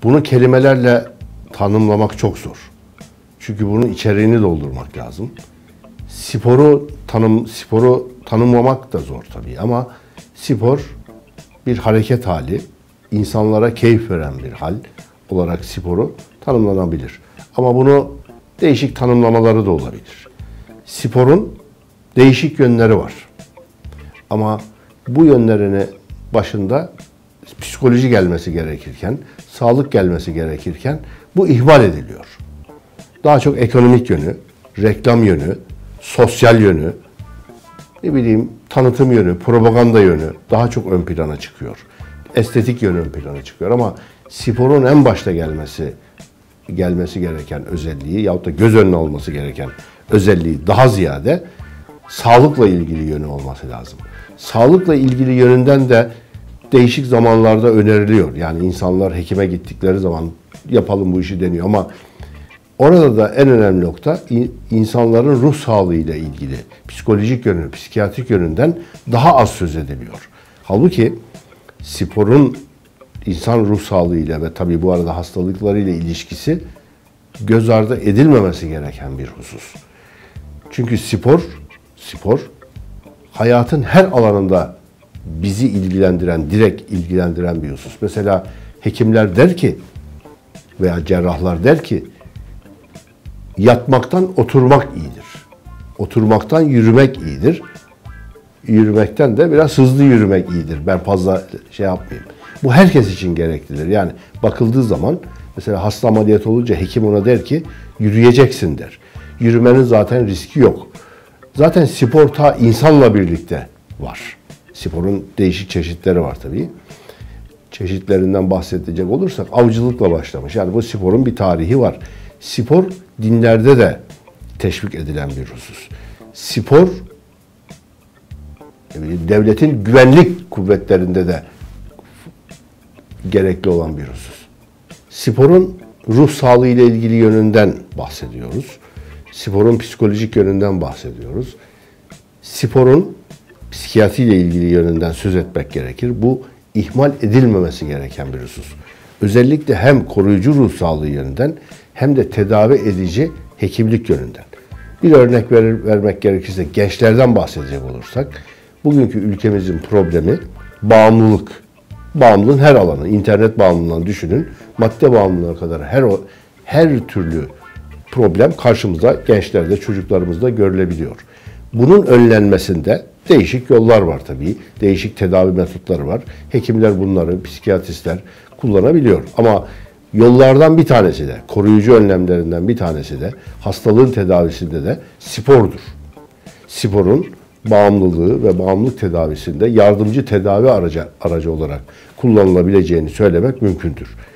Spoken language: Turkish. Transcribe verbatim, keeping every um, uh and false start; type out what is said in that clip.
Bunu kelimelerle tanımlamak çok zor. Çünkü bunun içeriğini doldurmak lazım. Sporu tanım sporu tanımlamak da zor tabii ama spor bir hareket hali, insanlara keyif veren bir hal olarak sporu tanımlanabilir. Ama bunu değişik tanımlamaları da olabilir. Sporun değişik yönleri var. Ama bu yönlerini başında psikoloji gelmesi gerekirken, sağlık gelmesi gerekirken bu ihmal ediliyor. Daha çok ekonomik yönü, reklam yönü, sosyal yönü, ne bileyim tanıtım yönü, propaganda yönü daha çok ön plana çıkıyor. Estetik yönü ön plana çıkıyor ama sporun en başta gelmesi gelmesi gereken özelliği yahut da göz önüne alması gereken özelliği daha ziyade sağlıkla ilgili yönü olması lazım. Sağlıkla ilgili yönünden de değişik zamanlarda öneriliyor. Yani insanlar hekime gittikleri zaman yapalım bu işi deniyor ama orada da en önemli nokta insanların ruh sağlığıyla ilgili psikolojik yönü, psikiyatrik yönünden daha az söz ediliyor. Halbuki sporun insan ruh sağlığıyla ve tabii bu arada hastalıklarıyla ilişkisi göz ardı edilmemesi gereken bir husus. Çünkü spor, spor hayatın her alanında bizi ilgilendiren, direkt ilgilendiren bir husus. Mesela hekimler der ki veya cerrahlar der ki yatmaktan oturmak iyidir. Oturmaktan yürümek iyidir. Yürümekten de biraz hızlı yürümek iyidir. Ben fazla şey yapmayayım. Bu herkes için gereklidir. Yani bakıldığı zaman mesela hasta ameliyat olunca hekim ona der ki yürüyeceksin der. Yürümenin zaten riski yok. Zaten spor ta insanla birlikte var. Sporun değişik çeşitleri var tabii. Çeşitlerinden bahsedecek olursak avcılıkla başlamış. Yani bu sporun bir tarihi var. Spor dinlerde de teşvik edilen bir husus. Spor devletin güvenlik kuvvetlerinde de gerekli olan bir husus. Sporun ruh sağlığı ile ilgili yönünden bahsediyoruz. Sporun psikolojik yönünden bahsediyoruz. Sporun psikiyatri ile ilgili yönünden söz etmek gerekir. Bu ihmal edilmemesi gereken bir husus. Özellikle hem koruyucu ruh sağlığı yönünden hem de tedavi edici hekimlik yönünden. Bir örnek ver, vermek gerekirse gençlerden bahsedecek olursak bugünkü ülkemizin problemi bağımlılık. Bağımlılığın her alanı, internet bağımlılığını düşünün, madde bağımlılığına kadar her her türlü problem karşımızda gençlerde, çocuklarımızda görülebiliyor. Bunun önlenmesinde değişik yollar var tabii. Değişik tedavi metotları var. Hekimler bunları, psikiyatristler kullanabiliyor. Ama yollardan bir tanesi de, koruyucu önlemlerinden bir tanesi de, hastalığın tedavisinde de spordur. Sporun bağımlılığı ve bağımlılık tedavisinde yardımcı tedavi aracı, aracı olarak kullanılabileceğini söylemek mümkündür.